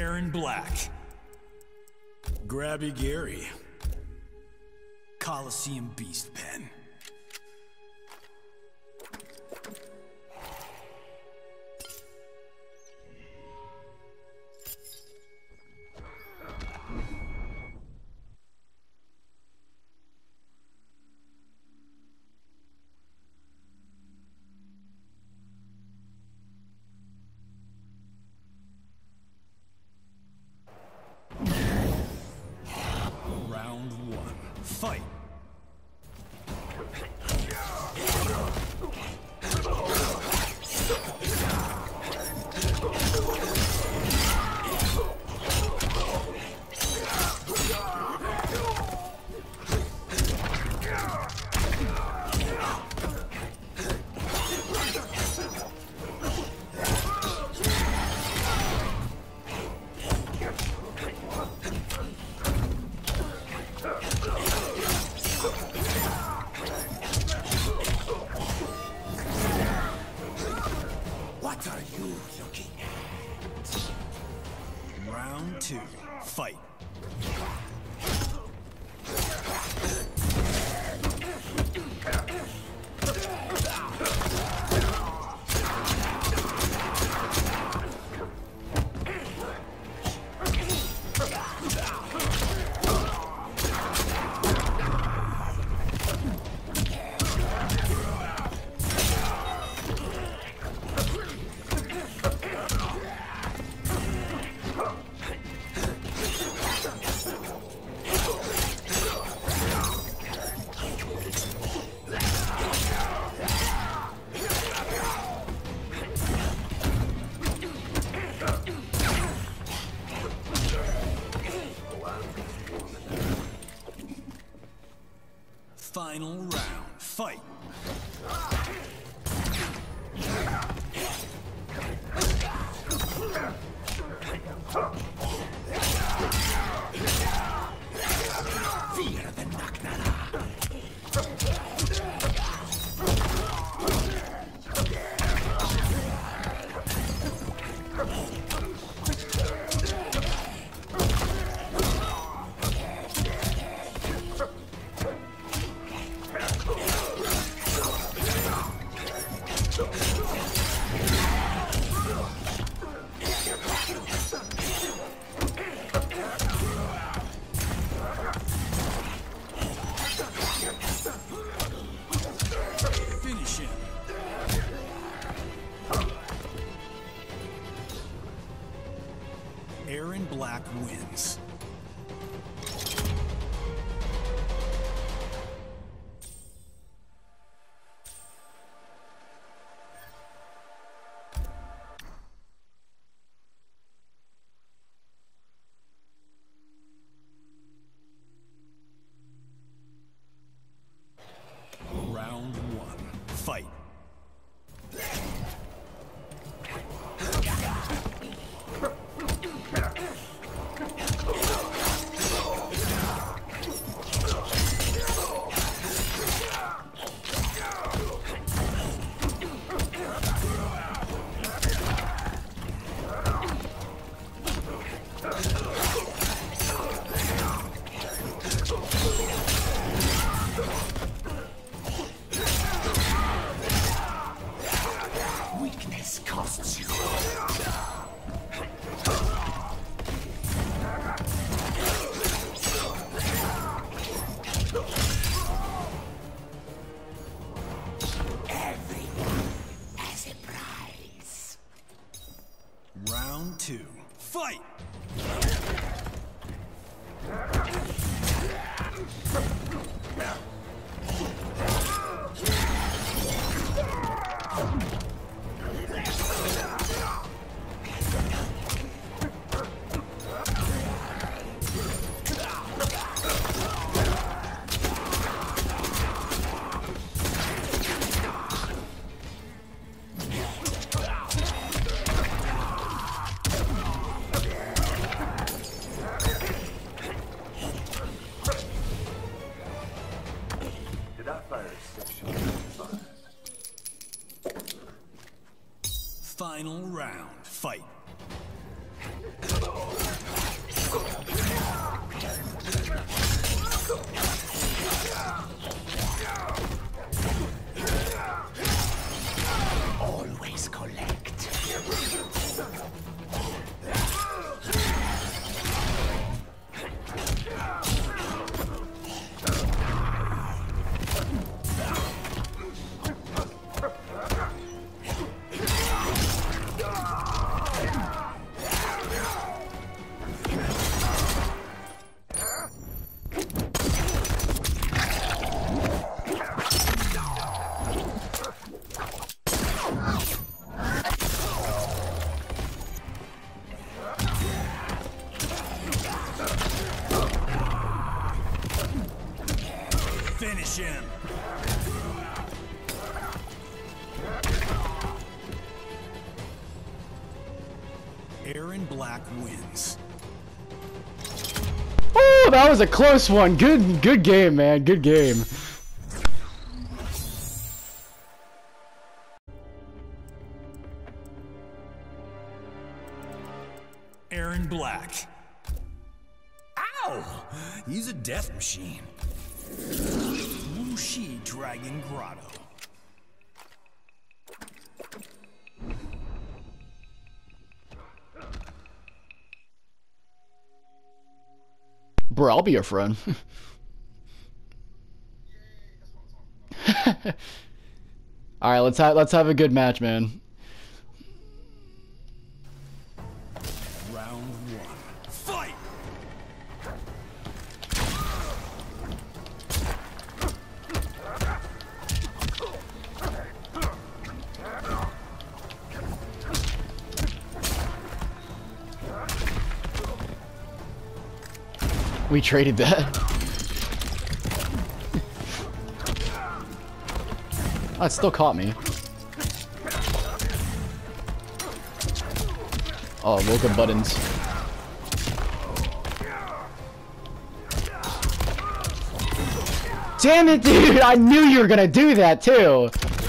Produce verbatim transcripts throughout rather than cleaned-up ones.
Aaron Black. Grabby Gary. Coliseum Beast Pen. Round one, fight! What are you looking at? Round two, fight. Final round, fight! Fear the Naknara! Finish him. Aaron Black wins. Round one, fight. Weakness costs you. Everyone has a prize. Round two, fight! Final round, fight. collect. Finish him. Aaron Black wins. Oh, that was a close one. Good, good game, man. Good game. Aaron Black. Ow! He's a death machine. Wuxi Dragon Grotto. Bro, I'll be your friend. All right, let's have let's have a good match, man. Round one. Fight! We traded that. Oh, it still caught me. Oh, look at buttons. Damn it, dude! I knew you were gonna do that too.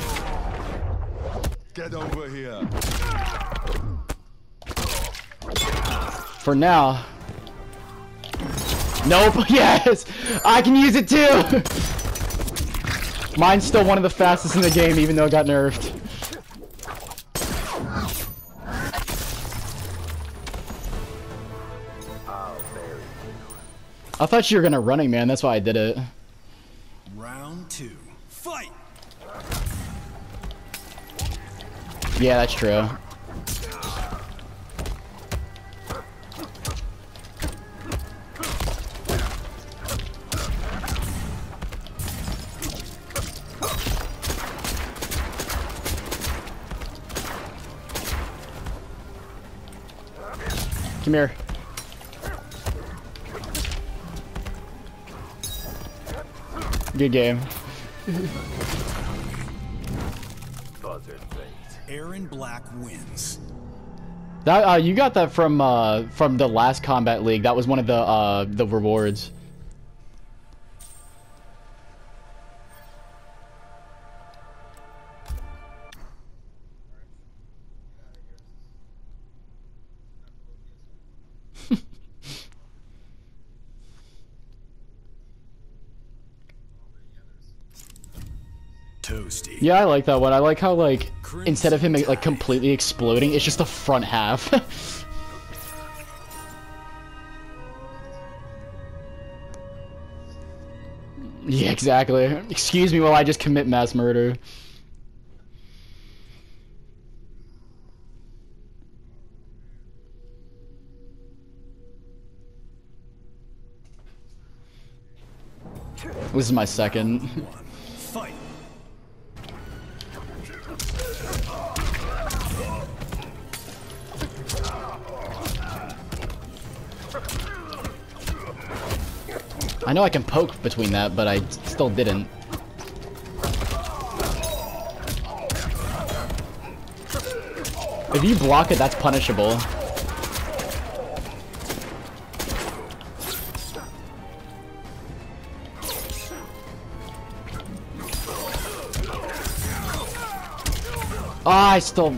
Get over here. For now. Nope. Yes, I can use it too. Mine's still one of the fastest in the game, even though it got nerfed. I thought you were gonna running, man. That's why I did it. Round two. Fight! Yeah, that's true. Come here. Good game. Aaron Black wins. That uh, you got that from uh, from the last Combat League. That was one of the uh, the rewards. Toasty. Yeah, I like that one. I like how, like, instead of him like completely exploding, it's just the front half. Yeah, exactly. Excuse me while I just commit mass murder. This is my second. Fight. I know I can poke between that, but I still didn't. If you block it, that's punishable. Ah, I still...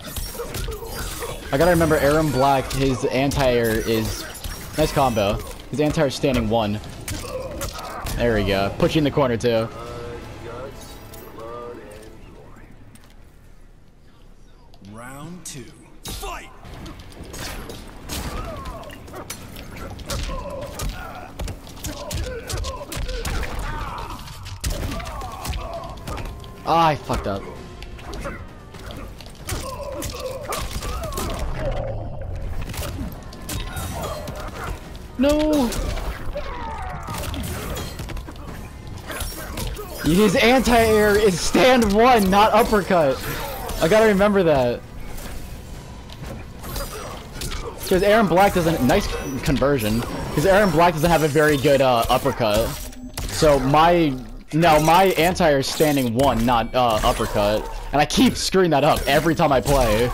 I gotta remember Aaron Black, his anti-air is... Nice combo. His anti-air is standing one. There we go. Put you in the corner, too. Round two. Fight! Ah, I fucked up. No! His anti-air is stand one, not uppercut. I gotta remember that. Because Aaron Black doesn't... Nice conversion. Because Aaron Black doesn't have a very good uh, uppercut. So my... No, my anti-air is standing one, not uh, uppercut. And I keep screwing that up every time I play.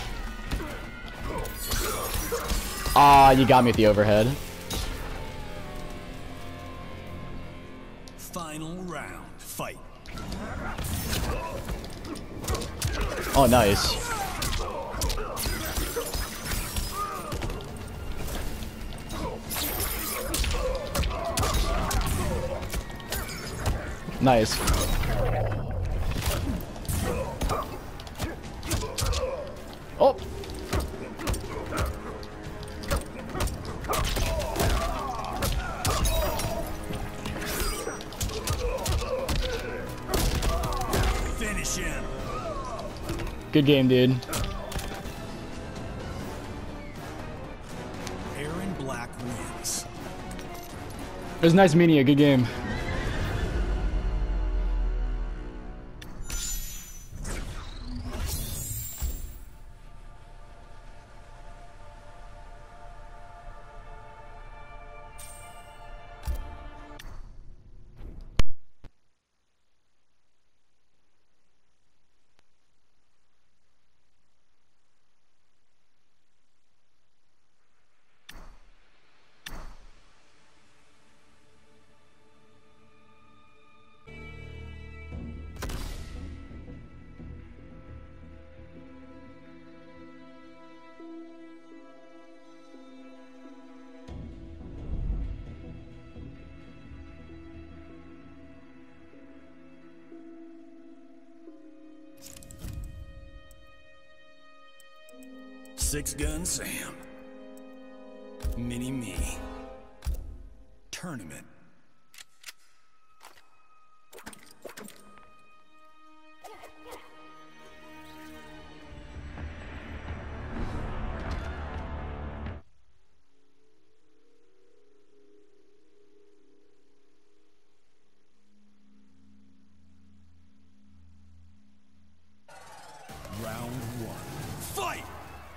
Ah, you got me at the overhead. Final round. Fight. Oh, nice. Nice. Oh. Finish him. Good game, dude. Aaron Black wins. It was nice meeting you. Good game. Six Gun Sam. Mini Me. Tournament. Round one. Fight!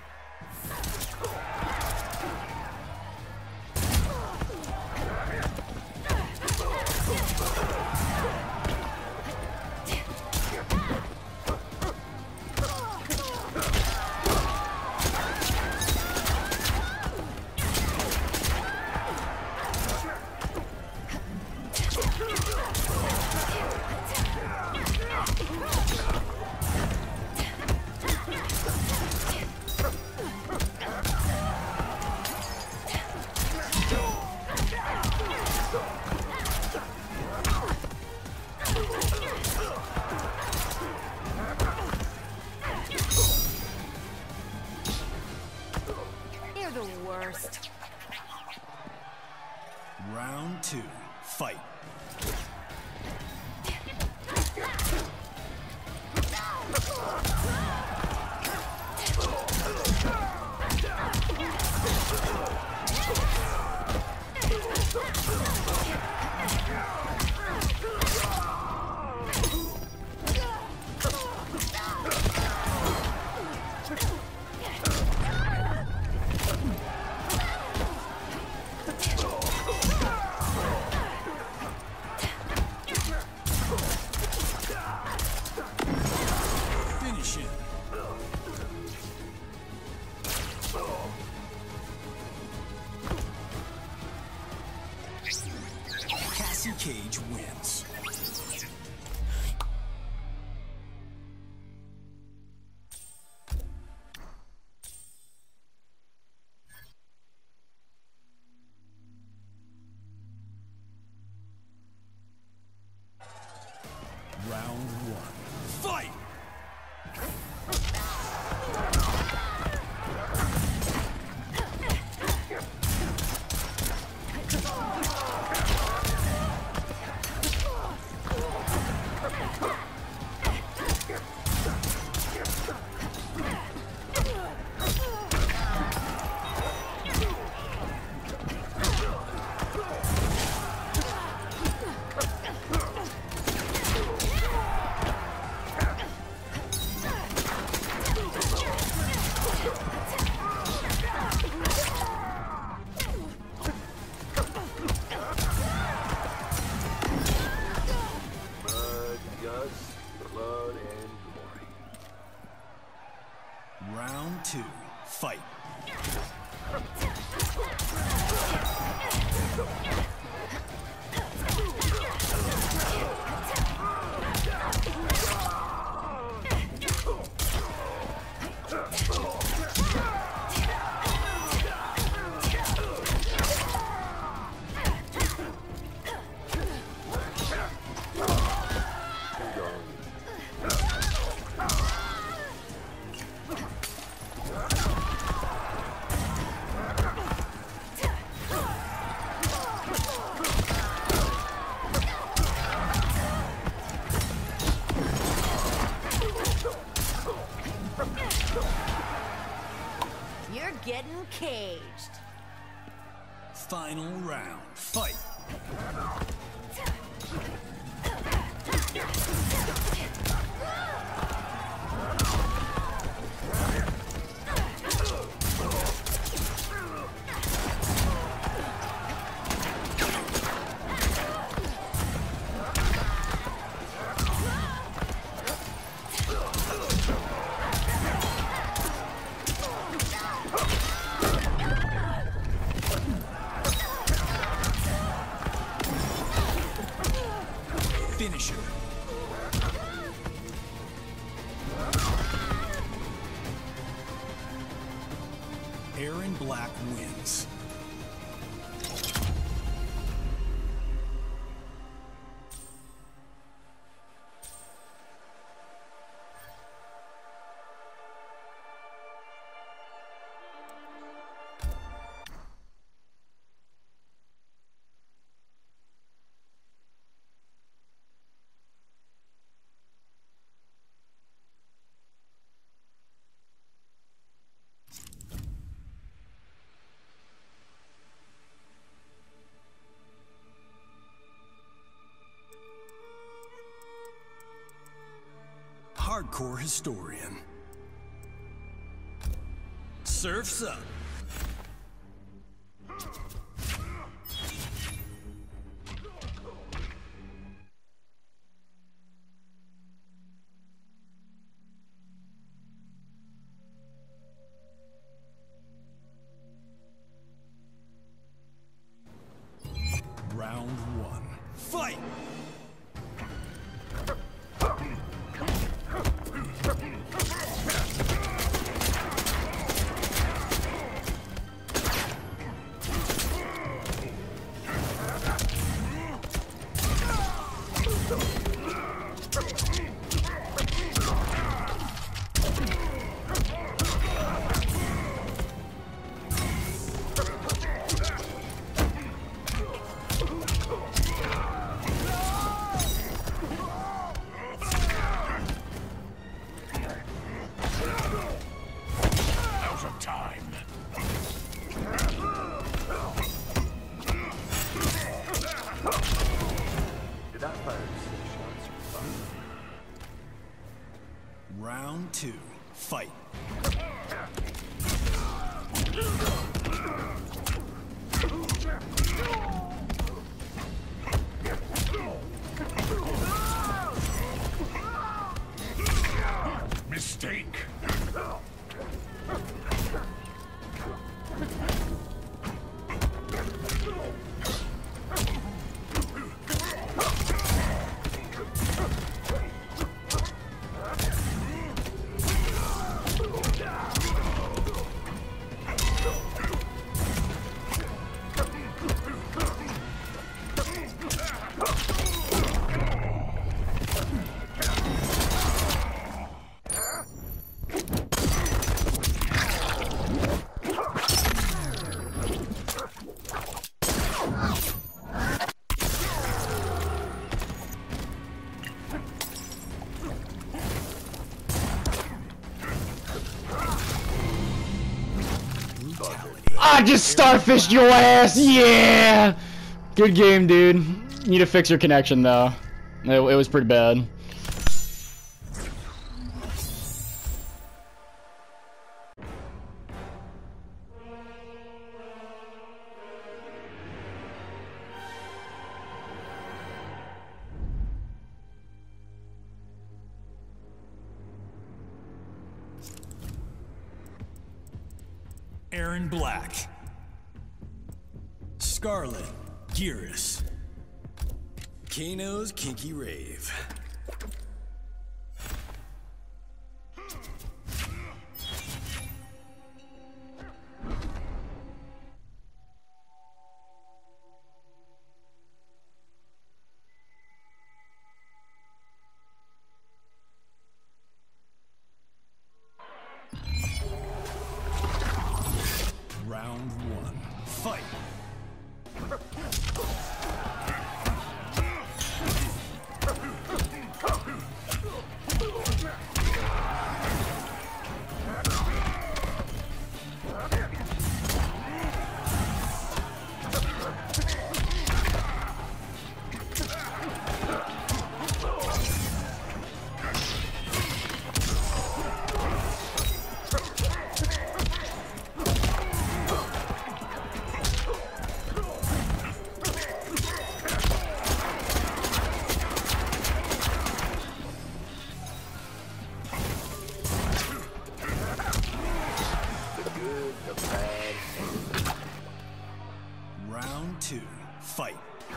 You're the worst. Round two. Fight. Finish him. Cassie Cage wins. Round one. Fight! Round two, fight. You're getting caged. Final round, fight. Finish him. Aaron Black wins. Hardcore historian. Surf's up. Round one, fight! Round two, fight. Mistake. I just starfished your ass, yeah! Good game, dude. You need to fix your connection, though. It, it was pretty bad. Aaron Black. Scarlet, Gearus. Kano's Kinky Rave. Round one, fight! Round two, fight.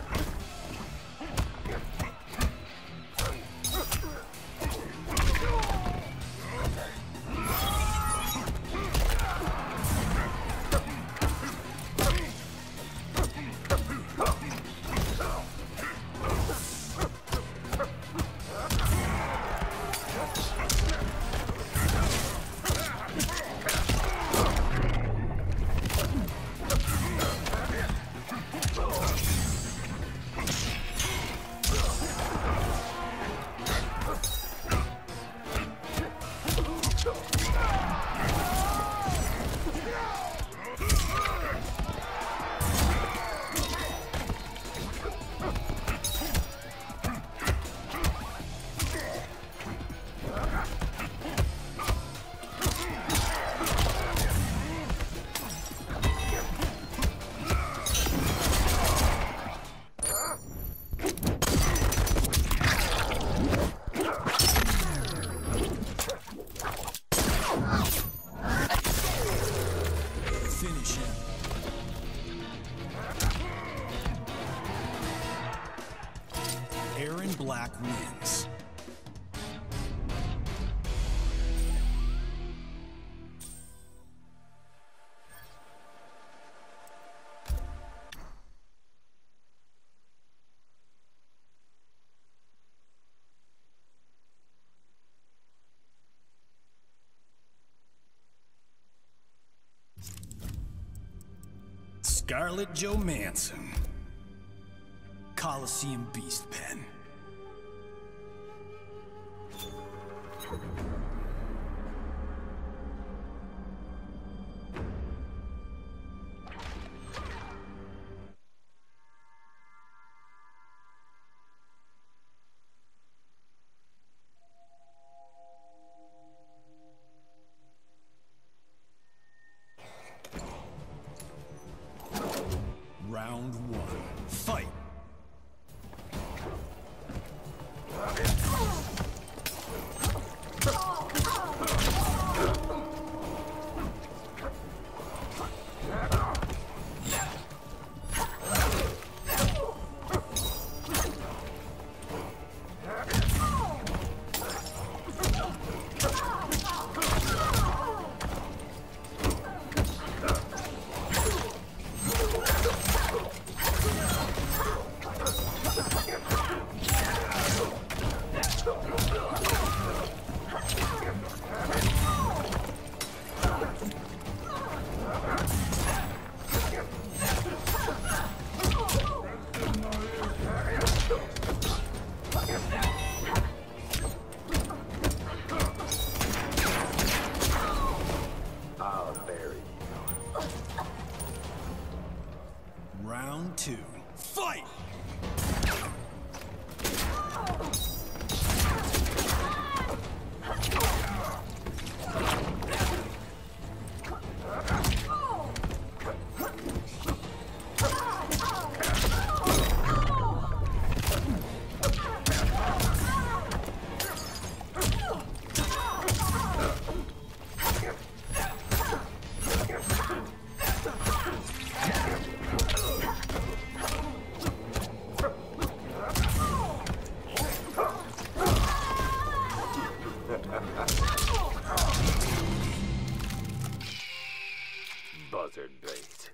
Finish him. Aaron Black wins. Scarlet Joe Manson. Coliseum Beast Pen. Round one, fight! Round two, fight!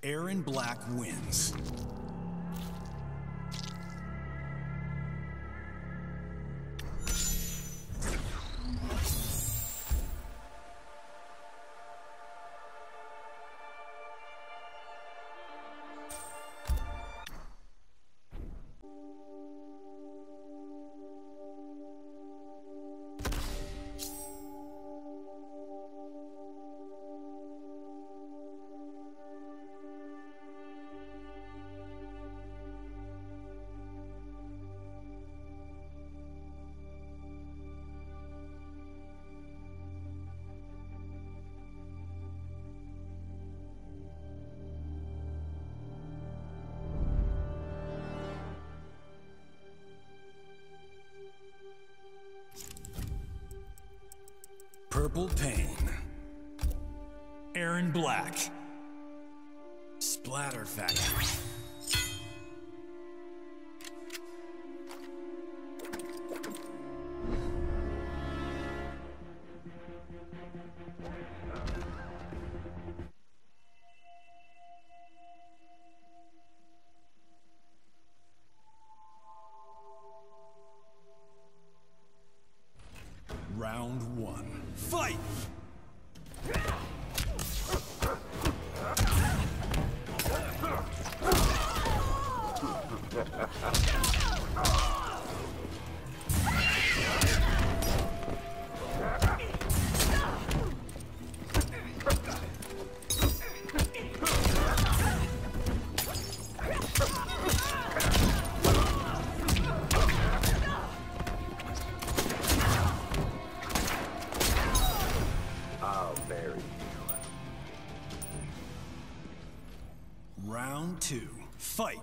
Aaron Black wins. Purple Pain. Aaron Black. Splatter Factory. Round one. Fight! Round two. Fight!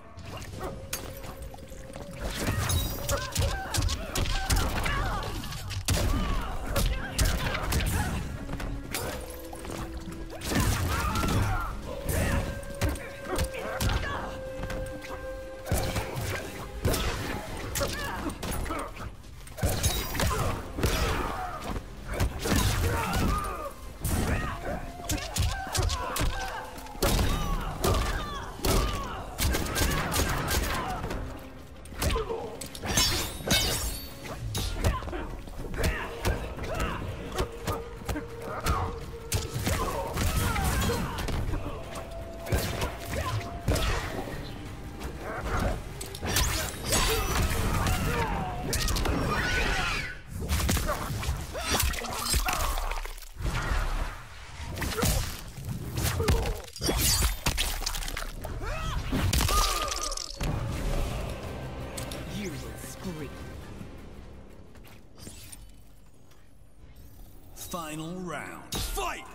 Final round. Fight!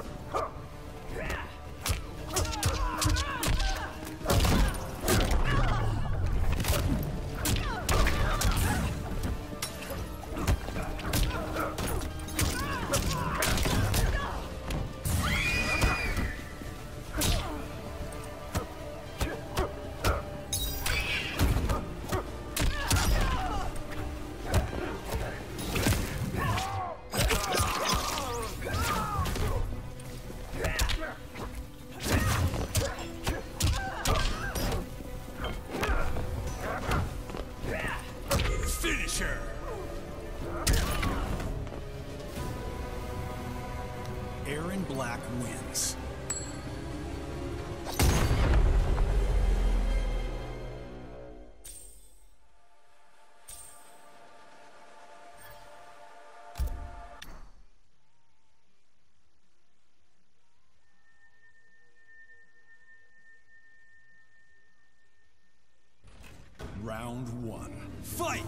Finisher! Aaron Black wins. Round one. Fight!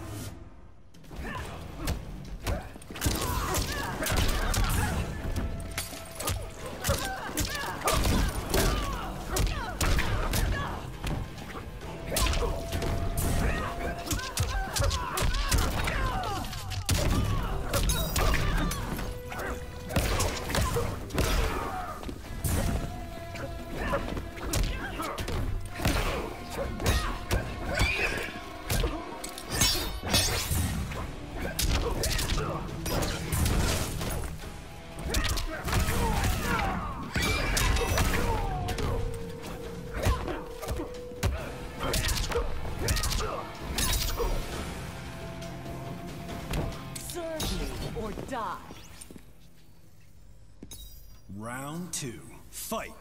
Round two, fight.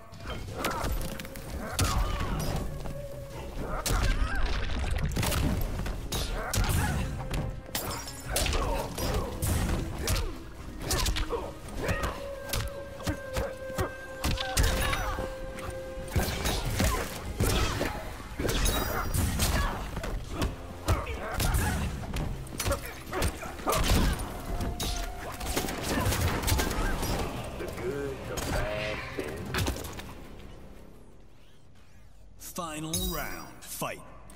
Final round, fight.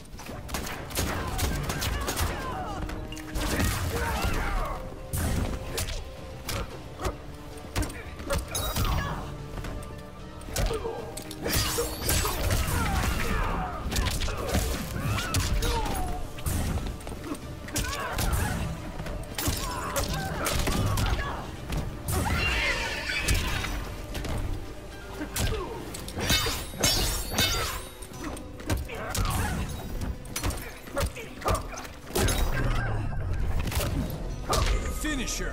Finisher.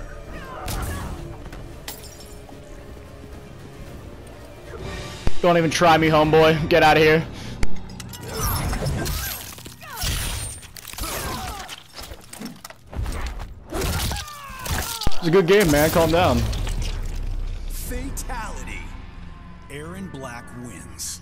Don't even try me, homeboy. Get out of here. It's a good game, man. Calm down. Fatality. Aaron Black wins.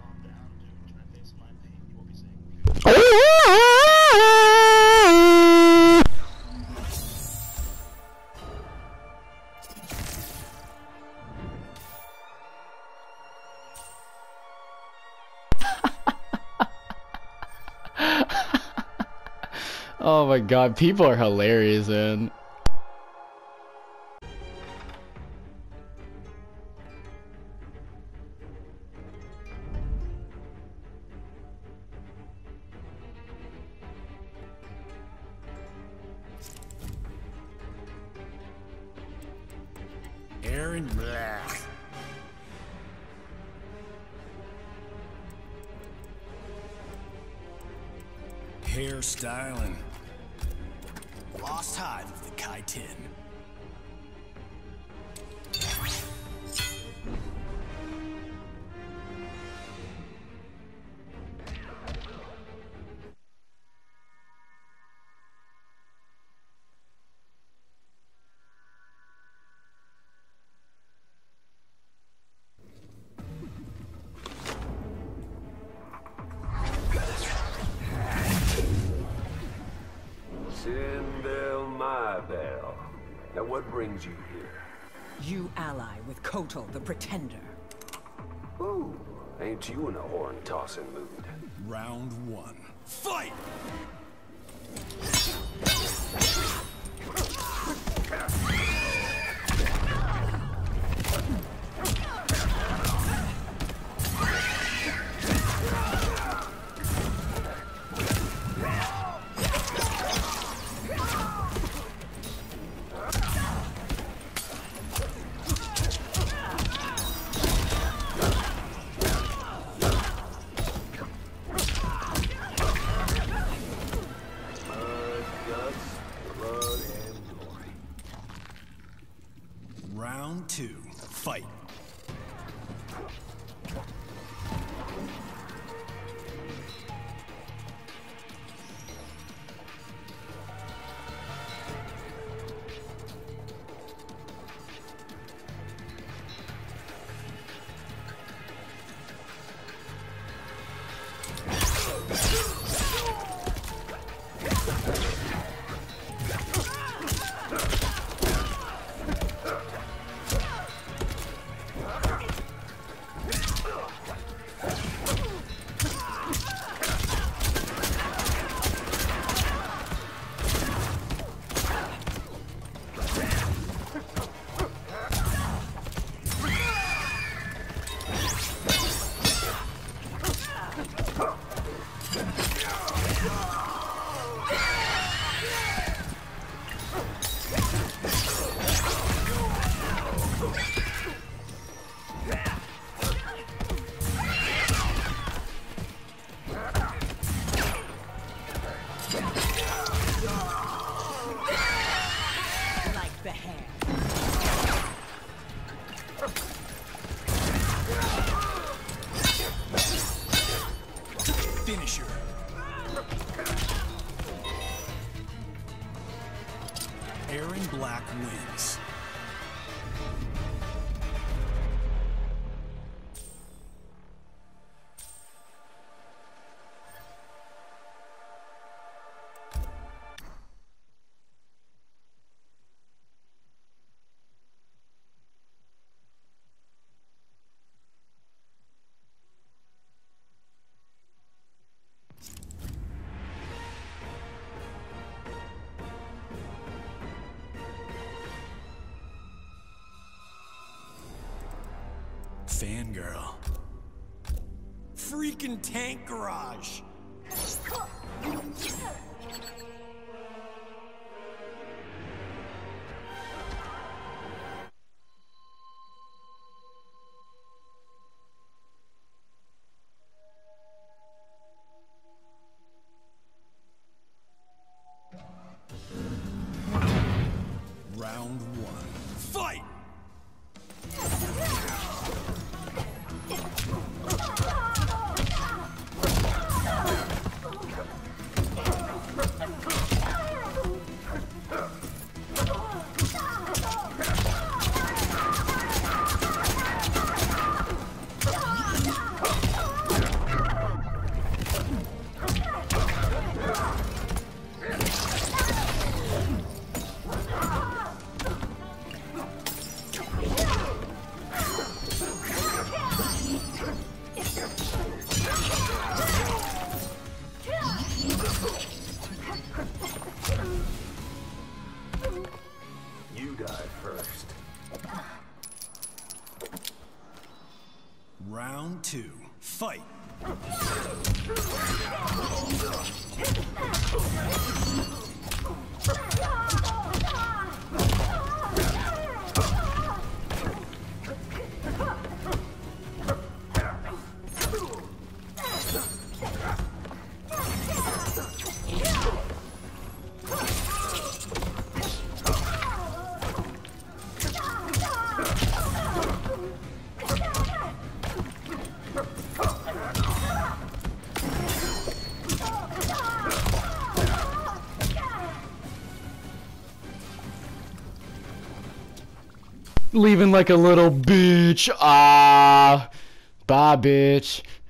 Oh my god, people are hilarious, man. Aaron Black. Hairstyling. Lost Hive of the Kaitin. Now what brings you here? You ally with Kotal the Pretender. Ooh, ain't you in a horn-tossing mood? Round one, fight! Round two, fight. Black wins. Fangirl. Freaking tank garage. Round one. Fight! You die first. Round two. Fight! Leaving like a little bitch. Ah, bye, bitch.